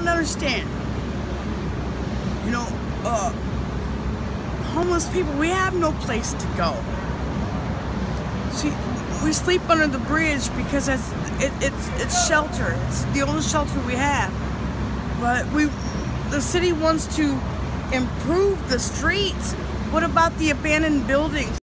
don't understand. You know, homeless people, we have no place to go. See, we sleep under the bridge because it's shelter. It's the only shelter we have. But the city wants to improve the streets. What about the abandoned buildings?